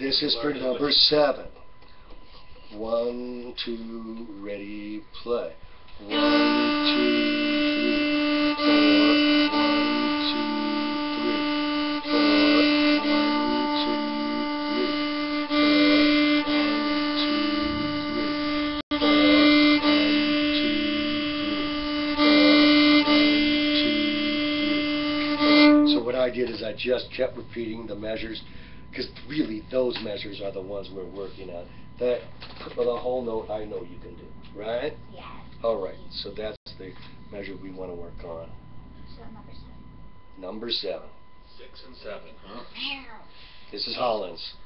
This is for number 7. 1, 2, ready, play. 1, 2, 3, 4. 1, 2, 3, 4. 1, 2, 3, 4. 1, 2, 3. 4. 1, 2, 3. 4. So what I did is I just kept repeating the measures, because really those measures are the ones we're working on. That for the whole note I know you can do, right? Yes. Alright, so that's the measure we want to work on. So number 7. Number 7. 6 and 7, huh? This is Holland's.